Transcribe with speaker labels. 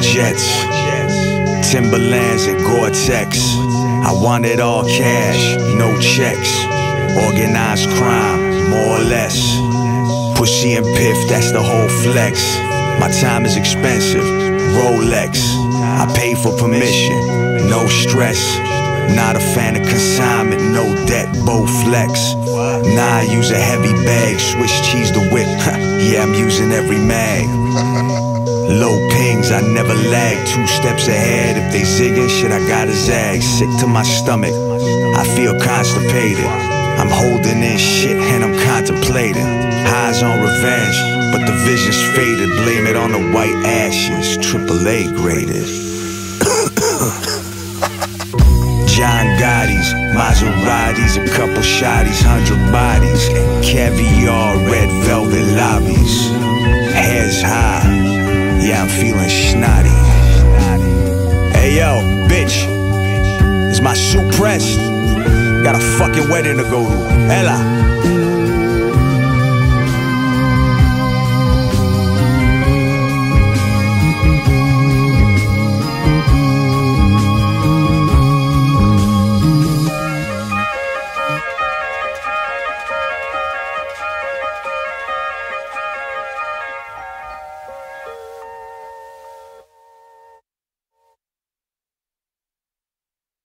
Speaker 1: jets, Timberlands and Gore-Tex. I want it all cash, no checks. Organized crime, more or less. Pussy and piff, that's the whole flex. My time is expensive, Rolex. I pay for permission, no stress. Not a fan of consignment, no debt, both flex. Nah, I use a heavy bag, Swiss cheese to whip. Yeah, I'm using every mag. Low pings, I never lag. 2 steps ahead, if they zigging, shit, I gotta zag. Sick to my stomach, I feel constipated. I'm holding in shit and I'm contemplating. Highs on revenge, but the vision's faded. Blame it on the white ashes, AAA graded. John Gotti's, Maseratis, a couple shotties, 100 bodies, caviar, red velvet lobbies, heads high, yeah, I'm feeling snotty. Hey yo, bitch, is my suit pressed? Got a fucking wedding to go to. Ella.